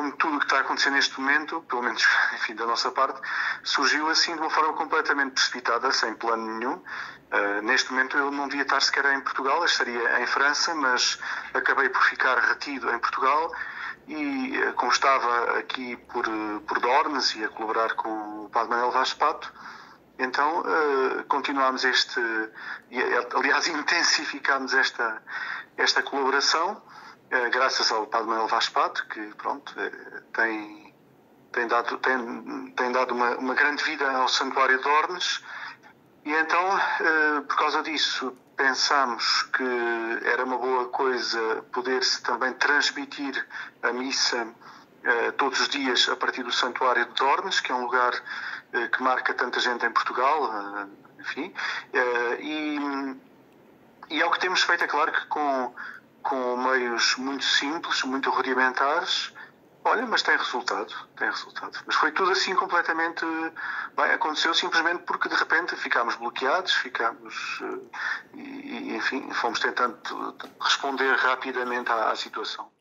como tudo o que está a acontecer neste momento, pelo menos, enfim, da nossa parte, surgiu assim de uma forma completamente precipitada, sem plano nenhum. Neste momento eu não devia estar sequer em Portugal, eu estaria em França, mas acabei por ficar retido em Portugal e, como estava aqui por Dornes e a colaborar com o Padre Manuel Vaz Pato, então continuámos aliás, intensificámos esta colaboração, graças ao Padre Manuel Vaz Pato, que, pronto, tem dado uma grande vida ao Santuário de Ornes. E então, por causa disso, pensámos que era uma boa coisa poder-se também transmitir a missa todos os dias a partir do Santuário de Ornes, que é um lugar que marca tanta gente em Portugal, enfim. E é o que temos feito, é claro que com meios muito simples, muito rudimentares. Olha, mas tem resultado. Mas foi tudo assim completamente... Bem, aconteceu simplesmente porque de repente ficámos bloqueados, enfim, fomos tentando responder rapidamente à situação.